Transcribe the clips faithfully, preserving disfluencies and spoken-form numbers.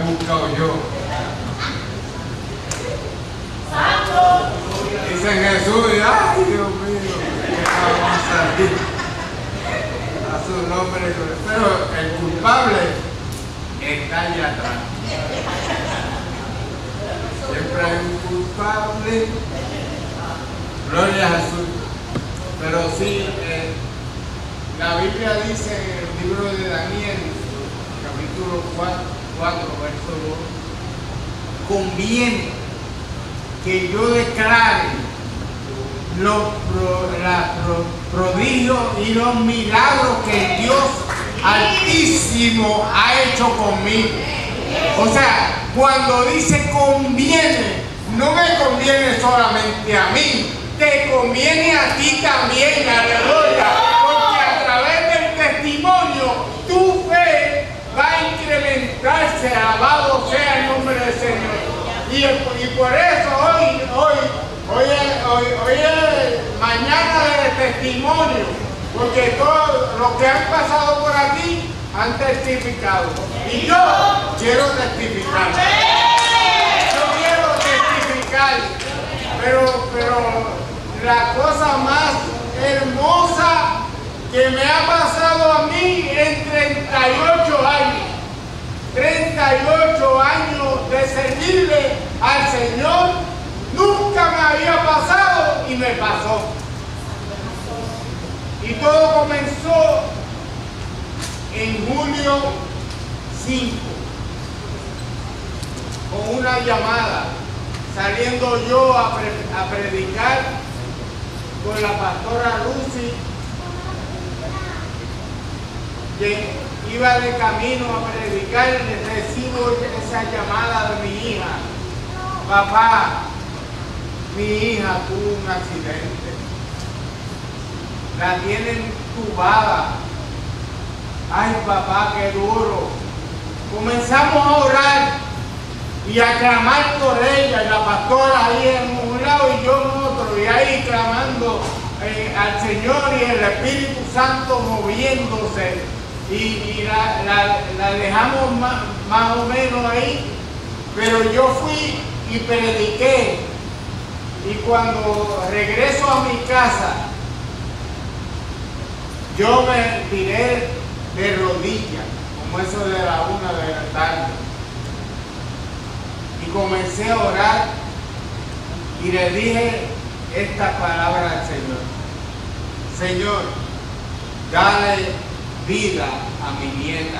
buscado yo. Dicen Jesús, y ay Dios mío, que vamos a salir a su nombre. Pero el culpable está allá atrás. Siempre hay un culpable. Gloria a Jesús. Pero sí, eh, la Biblia dice en el libro de Daniel, capítulo cuatro, verso dos, conviene que yo declare los pro, la, pro, prodigios y los milagros que Dios Altísimo ha hecho conmigo. O sea, cuando dice conviene, no me conviene solamente a mí, te conviene a ti también, aleluya, porque a través del testimonio tu fe va a incrementarse, alabado sea el nombre del Señor. Y, y por eso hoy, hoy, hoy, hoy, hoy es mañana de testimonio, porque todos los que han pasado por aquí han testificado. Y yo quiero testificar. Yo quiero testificar. Pero, pero la cosa más hermosa que me ha pasado a mí en treinta y ocho años. treinta y ocho años de servirle al Señor, nunca me había pasado y me pasó. Y todo comenzó en julio cinco, con una llamada, saliendo yo a, pre a predicar con la pastora Lucy, que iba de camino a predicar, recibo esa llamada de mi hija. Papá, mi hija tuvo un accidente. La tienen tubada. Ay, papá, qué duro. Comenzamos a orar y a clamar por ella, y la pastora ahí en un lado y yo en otro, y ahí clamando eh, al Señor y el Espíritu Santo moviéndose. Y, y la, la, la dejamos más, más o menos ahí, pero yo fui y prediqué, y cuando regreso a mi casa yo me tiré de rodillas, como eso de la una de la tarde, y comencé a orar y le dije esta palabra al Señor: Señor, dale vida a mi nieta.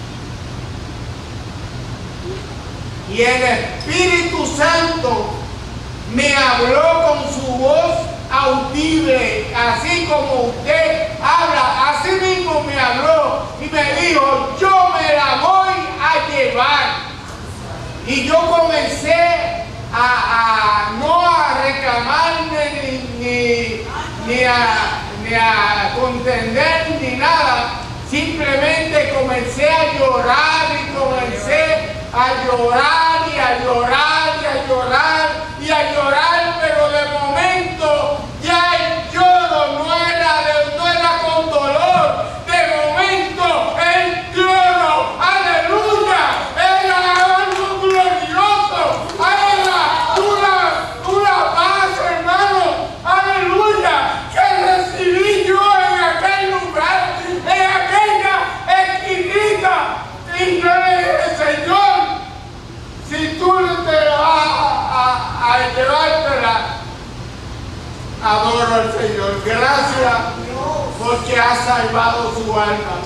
Y el Espíritu Santo me habló con su voz audible, así como usted habla, así mismo me habló y me dijo: yo me la voy a llevar. Y yo comencé a, a no a reclamarme ni, ni, ni, a, ni a contender ni nada. Simplemente comencé a llorar y comencé a llorar y a llorar y a llorar y a llorar, pero de momento ya el lloro no era, de, no era con dolor. De momento el lloro, aleluya, era algo glorioso, era una, una paz, hermano, aleluya, que recibí yo en aquel lugar, en aquella esquinita. Y yo le dije: Señor, si tú te vas a, a, a llevártela, adoro al Señor. Gracias porque ha salvado su alma.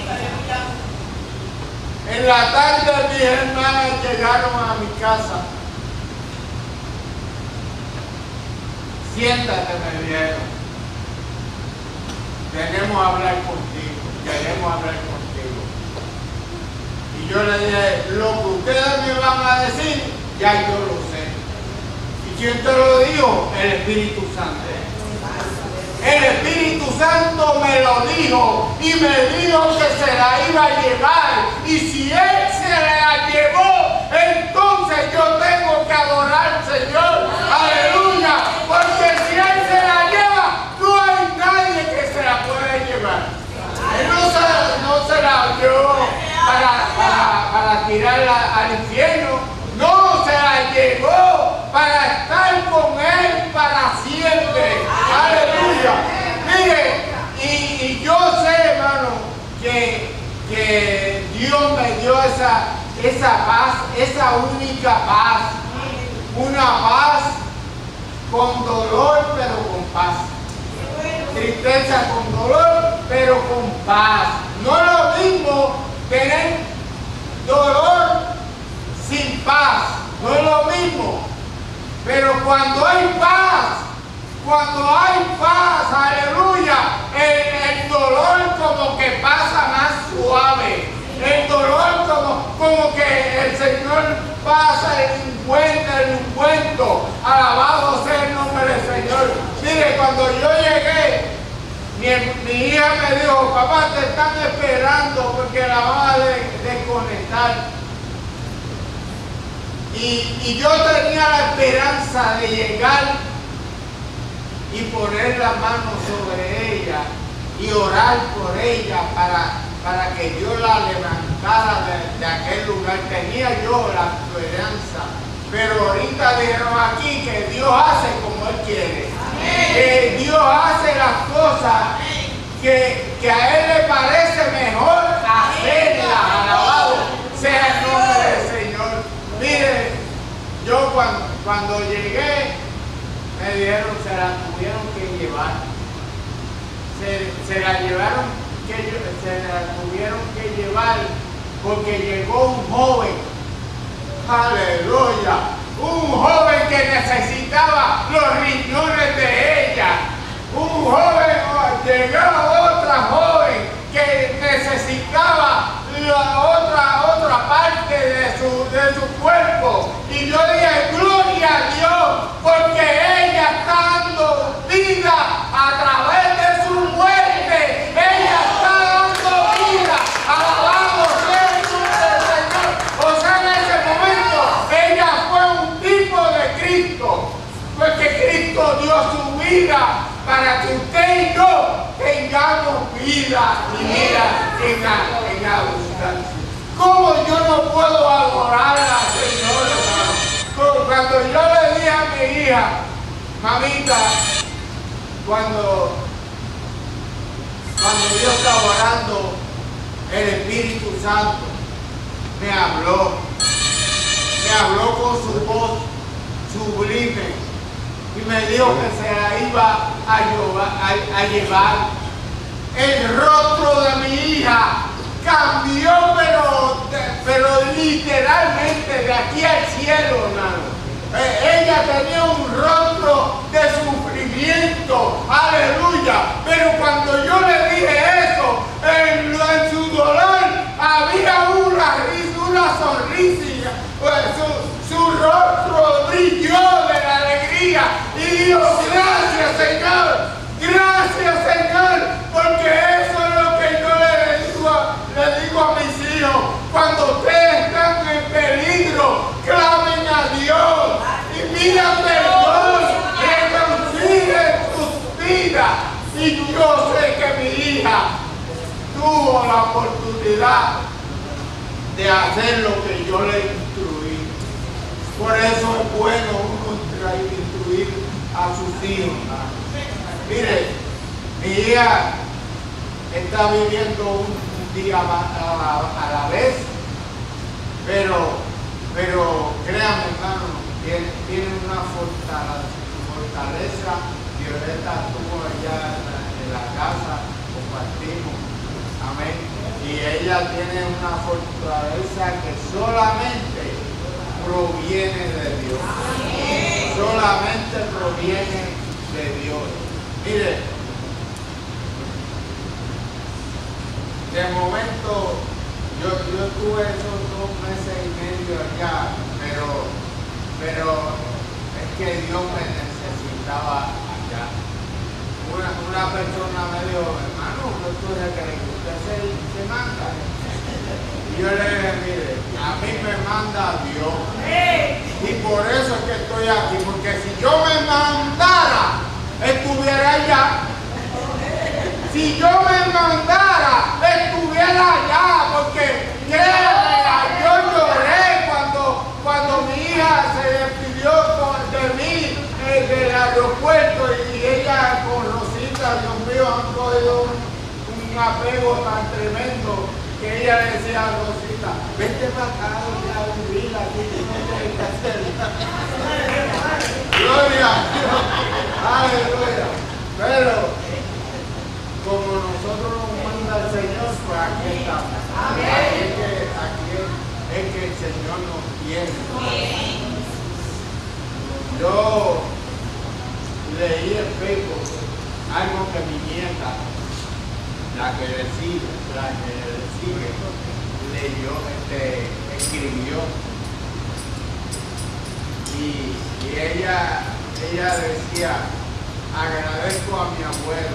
En la tarde mis hermanas llegaron a mi casa. Siéntate, me dijeron. Queremos hablar contigo. Queremos hablar contigo. Y yo le dije: lo que ustedes me van a decir, ya yo lo sé. ¿Y quién te lo dijo? El Espíritu Santo. El Espíritu Santo me lo dijo y me dijo que se la iba a llevar. Y si Él se la llevó, entonces yo tengo que adorar al Señor. Aleluya. Porque si Él se la lleva, no hay nadie que se la pueda llevar. Él no se, no se la llevó para, para, para tirarla al infierno. Mire, y, y yo sé, hermano, que, que Dios me dio esa, esa paz, esa única paz. Una paz con dolor, pero con paz. Tristeza con dolor, pero con paz. No es lo mismo tener dolor sin paz. No es lo mismo. Pero cuando hay paz, cuando hay paz, aleluya, el, el dolor como que pasa más suave. El dolor como, como que el Señor pasa el ungüento, el ungüento. Alabado sea el nombre del Señor. Mire, cuando yo llegué, mi, mi hija me dijo, papá, te están esperando porque la van a desconectar. Y, y yo tenía la esperanza de llegar y poner la mano sobre ella y orar por ella para, para que Dios la levantara de, de aquel lugar. Tenía yo la esperanza, pero ahorita dijeron aquí que Dios hace como Él quiere. Que Dios hace las cosas que, que a Él le parece mejor hacerlas. Alabado sea el nombre del Señor. Mire, yo cuando, cuando llegué, me dijeron, se la tuvieron que llevar. Se, se la llevaron, que, se la tuvieron que llevar porque llegó un joven. Aleluya. Un joven que necesitaba los riñones de ella. Un joven, llegaba otra joven que necesitaba la otra, otra parte de su, de su cuerpo. Y yo dije, gloria a Dios, porque ella está dando vida a través de su muerte. Ella está dando vida. Alabado sea el nombre del Señor. O sea, en ese momento, ella fue un tipo de Cristo. Porque Cristo dio su vida para que usted y yo tengamos vida y vida en, en abundancia. ¿Cómo yo no puedo adorar al Señor, hermano? Cuando yo le dije a mi hija, mamita, cuando, cuando yo estaba orando, el Espíritu Santo me habló, me habló con su voz sublime. Y me dijo que se la iba a llevar, a, a llevar. El rostro de mi hija cambió, pero, pero literalmente de aquí al cielo, hermano. Eh, ella tenía un rostro de sufrimiento, aleluya. Pero cuando yo le dije eso, en, en su dolor había una risa, una sonrisa. Pues, su, su rostro brilló de la alegría y dijo, gracias Señor, gracias Señor, porque eso es lo que yo le digo, le digo a mis hijos, cuando ustedes están en peligro, clamen a Dios y pidan perdón, reconcilien sus vidas. Y yo sé que mi hija tuvo la oportunidad de hacer lo que yo le instruí. Por eso es bueno uno instruir a sus hijos. Mire, mi hija está viviendo un, un día a la, a la vez, pero, pero créanme, hermano, tiene, tiene una fortaleza, fortaleza. Violeta estuvo allá en la casa, compartimos, amén. Y ella tiene una fortaleza que solamente proviene de Dios. Amén. Solamente proviene de Dios. Mire, de momento yo, yo tuve esos dos meses y medio allá, pero, pero es que Dios me necesitaba allá. Una, una persona me dijo, hermano, ¿no tú se cree que usted se, se manda? Y yo le dije, mire, a mí me manda Dios. Y por eso es que estoy aquí, porque si yo me mandara, estuviera allá. Si yo me mandara, estuviera allá, porque créanme, yo lloré cuando, cuando mi hija se despidió de mí eh, del aeropuerto y ella con Rosita, Dios mío, han cogido un, un apego tan tremendo que ella le decía a Rosita, vete para acá, doña Aburrida, aquí tú no tienes que hacer. Gloria a Dios, aleluya. Pero como nosotros nos manda el Señor, pues aquí estamos. Aquí es que, aquí es, es que el Señor nos quiere. Yo leí en Facebook algo que mi nieta, la que le sigue, la que le sigue, leyó, este, escribió. Y, y ella, ella decía, agradezco a mi abuelo,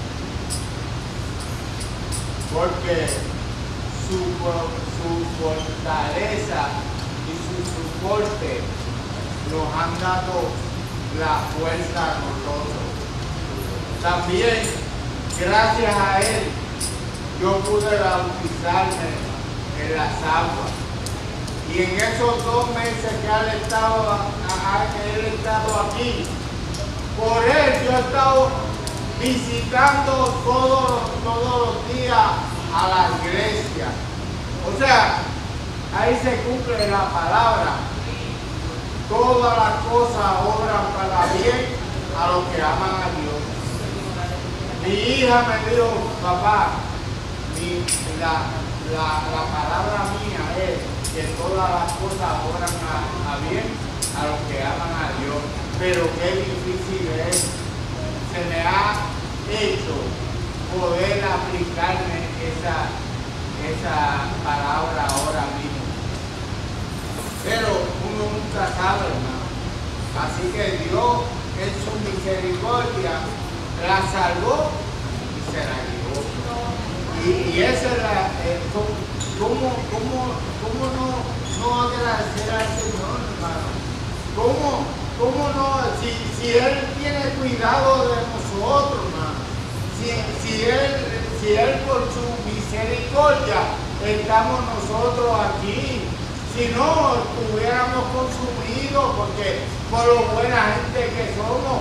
porque su, su fortaleza y su soporte nos han dado la fuerza a nosotros. También, gracias a él, yo pude bautizarme en las aguas. Y en esos dos meses que él ha estado, él ha estado aquí, por él yo he estado visitando todos, todos los días a la iglesia. O sea, ahí se cumple la palabra. Todas las cosas obran para bien a los que aman a Dios. Mi hija me dijo, papá, mi, la, la, la palabra mía es que todas las cosas obran a, a bien a los que aman a Dios. Pero qué difícil es, se me ha hecho poder aplicarme esa, esa palabra ahora mismo. Pero uno nunca sabe, hermano. Así que Dios en su misericordia la salvó y se la llevó. Y, y esa es la, eh, ¿cómo, cómo, cómo no, no agradecer al Señor, hermano? ¿Cómo, cómo no? Si, si Él tiene cuidado de nosotros, hermano. Si, si, él, si Él por su misericordia estamos nosotros aquí. Si no, estuviéramos consumidos, porque por lo buena gente que somos.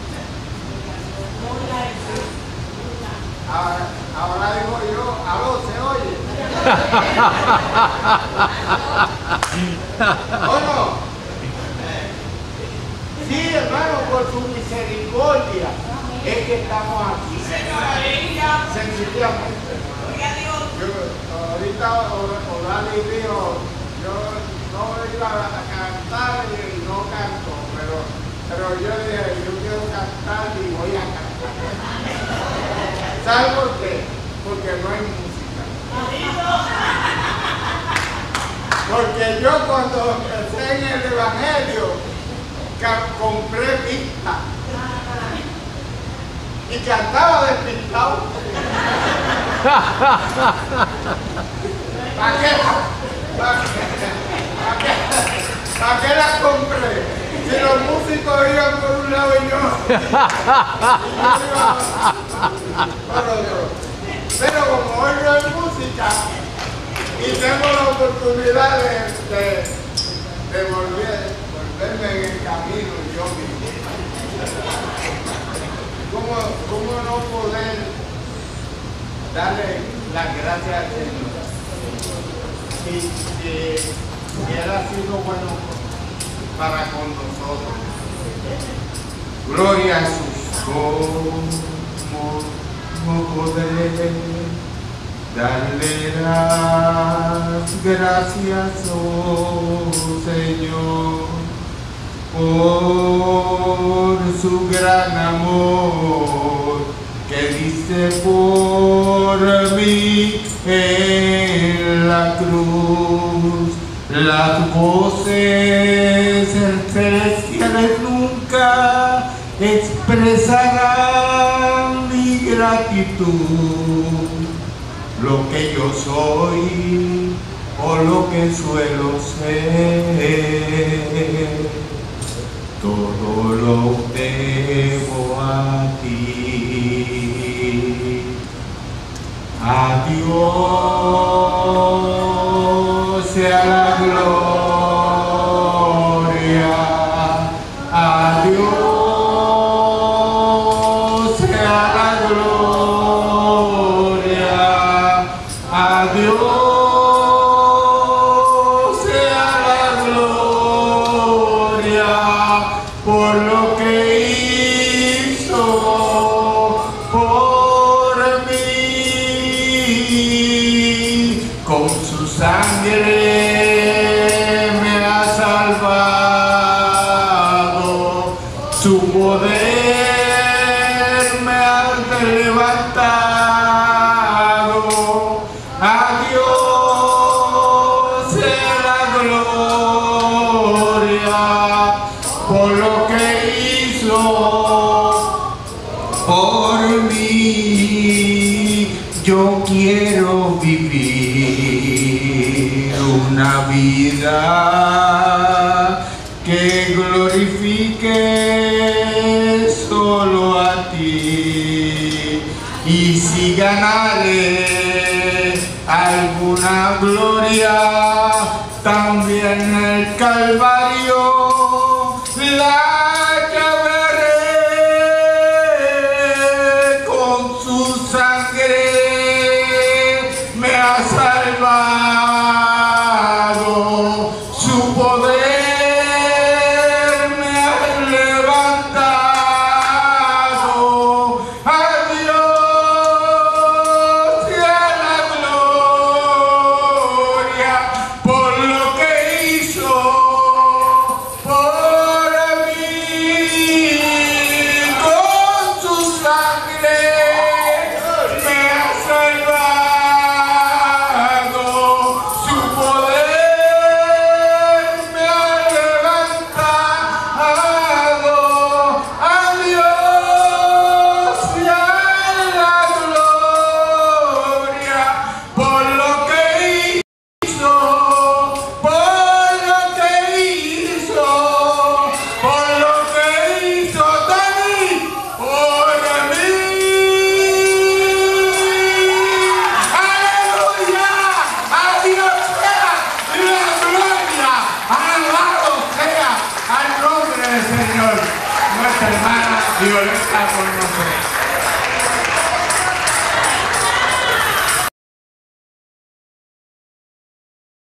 Ahora, ahora digo yo, aló, ¿se oye? ¿O no? Sí, hermano, por su misericordia es que estamos aquí. Sencillamente. Yo, ahorita Orali dijo, yo no iba a cantar y no canto, pero, pero yo dije, yo quiero cantar y voy a cantar. ¿Sabes por qué? Porque no hay música. Porque yo cuando empecé en el Evangelio, compré pista y cantaba despistado. ¿Para qué? ¿Para qué? ¿Para qué? ¿Para qué la compré? Si los músicos iban por un lado y yo, y yo iba por otro. Pero como hoy no hay música y tengo la oportunidad de, de, de volver, volverme en el camino yo mismo, ¿cómo, cómo no poder darle las gracias al Señor? Si, si, si Él ha sido bueno para con nosotros. Gloria a Jesús. ¿Cómo no podré darle las gracias, oh Señor, por su gran amor que diste por mí en la cruz? Las voces celestiales nunca expresarán mi gratitud. Lo que yo soy o lo que suelo ser, todo lo debo a ti. A Dios sea la gloria, a Dios sea la gloria. con su sangre me ha salvado, su poder me ha levantado. A Dios sea la gloria por lo que hizo por mí. Yo quiero vivir una vida que glorifique solo a ti, y si ganare alguna gloria, también el Calvario la llevaré. Con su sangre me ha salvado, su poder me ha levantado. A Dios sea la gloria por lo que hizo por mí. Con su sangre me ha salvado, su poder me ha levantado. A Dios sea la gloria por lo que hizo, por lo que hizo, por lo que hizo David por mí. ¡Aleluya! ¡A Dios sea la gloria! ¡Alabado sea al nombre del Señor! Nuestra hermana Violeta con nosotros.